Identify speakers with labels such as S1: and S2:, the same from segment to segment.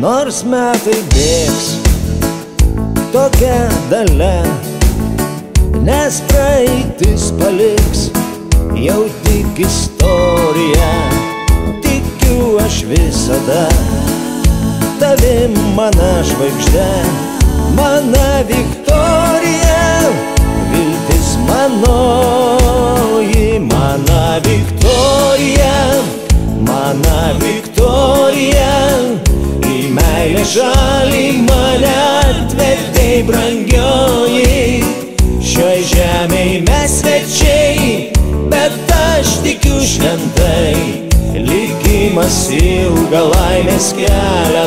S1: Nors metai bėgs tokia dalia, nes praeitis paliks jau tik istoriją. Tikiu aš visada tavim, mana žvaigždė, mana Viktorija, viltis manoji, mana Viktorija, mana Viktorija. Į meilę šalį mane atvedei, brangioji. Šioj žemėj mes svečiai, bet aš tikiu šventai, likimas ilgą laimės kelią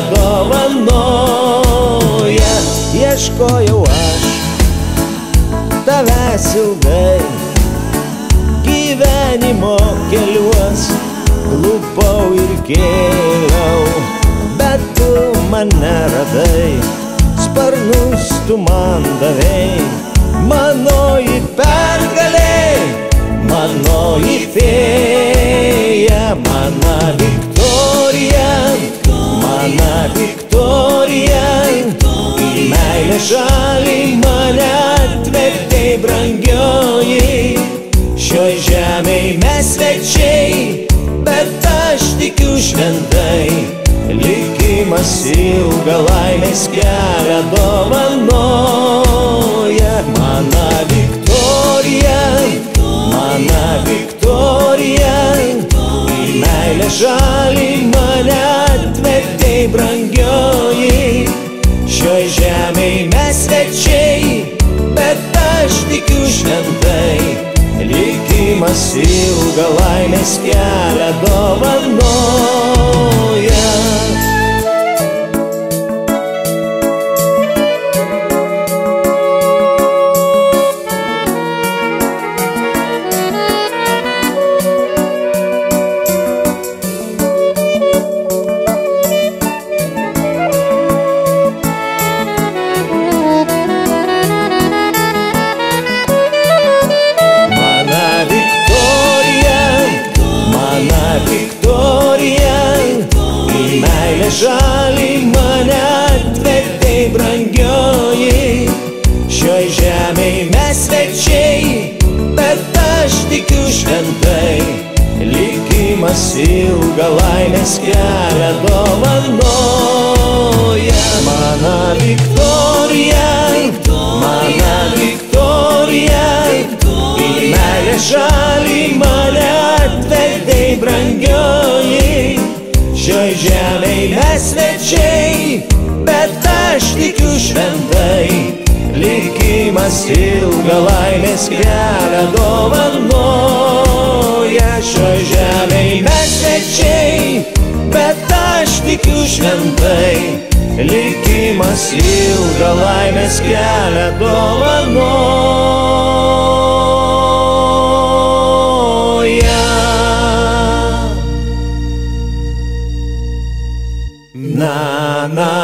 S1: dovanoja. Ieškojau aš tavęs ilgai, gyvenimo keliuos klupau ir kėliau, bet tu mane radai, sparnus tu man davei. Manoji pergalė, manoji fėja, mana Viktorija, mana Viktorija. Į meilę šalį mane atvedei, brangioji. Šioj žemėj mes svečiai, bet aš tikiu šventai, likimas ilgą laimės kelią dovanoja. Mana Viktorija, mana Viktorija. Į meilę šalį mane atvedei, brangioji. Šioj žemėj mes svečiai, bet aš tikiu šventai, likimas ilgą laimės kelią dovanoja. Šalį mane atvedei, brangioji. Šioj žemėj mes svečiai, bet aš tikiu šventai, likimas ilgą laimės kelią dovanoja. Mana Viktorija, mana Viktorija. Į meilę šalį mane atvedei, brangioji. Šioj žemėj mes svečiai, bet aš tikiu šventai, likimas ilgą laimės kelią dovanoja. Šioj žemėj mes svečiai, bet aš tikiu šventai, likimas ilgą laimės kelią dovanoja. Na, na.